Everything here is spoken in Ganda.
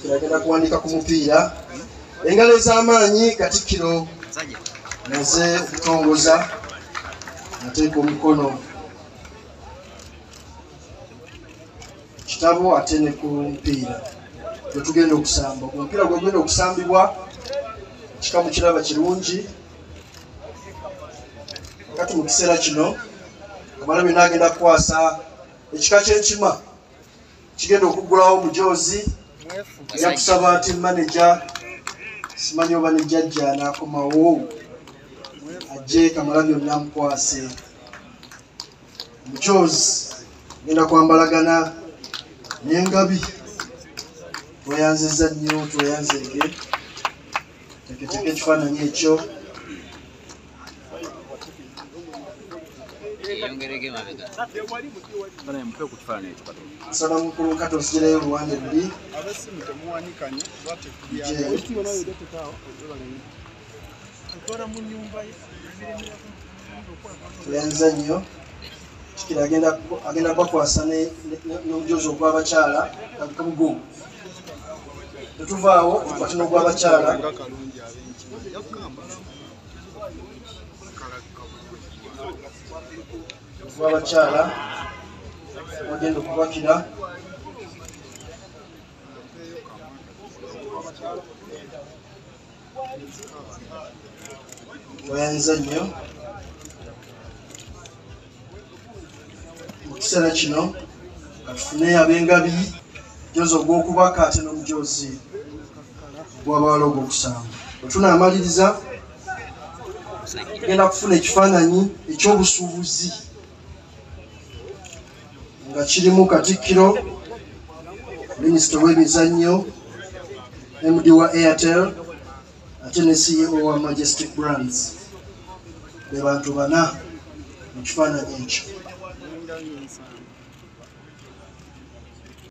kiragenda kuwandika ku mupiira. Engalo ez'amaanyi Katikkiro naze okutongoza ateeka omukono kitabo ate ne ku mupiira tetugenda okusamba. Omupiira gwegenda okusambibwa kikamu kiraba kirungi kati mu kiseera kino Kamalabyonna agenda kukwasa ekika ky'enkima kigenda okuggulawo omujoozi. Ajja kusaba ati maneja simanyi oba ne jjajja anaakomawo ajje Kamalabyonna amukwase omujoozi agenda kwambalagana n'engabi. Tweyanziza nnyo tweyanzege teketeke ekifaananyi ekyo. Nsaba mukulu kati osigireyo oluwande luli. Tweyanziza nnyo Katikkiro agenda bakwasa n'omujoozi ogw'abakyala kamugumu. Tetuvaawo tukwate n'ogw'abakyala. Ogw'abakyala wagenda okubakira. Tweyanziza nnyo mu kiseera kino katufune ab'engabi mujoozi ogw'okubaka ate n'omujoozi ogw'abawala ogw'okusamba. Bwe tunaamaliriza tugenda kufuna ekifaananyi eky'obusuubuzi nga kirimu Katikkiro, minisita w'emizannyo, MD wa Airtel ate ne CEO wa Majestic Brands. Be bantu bana mu kifaananyi ekyo.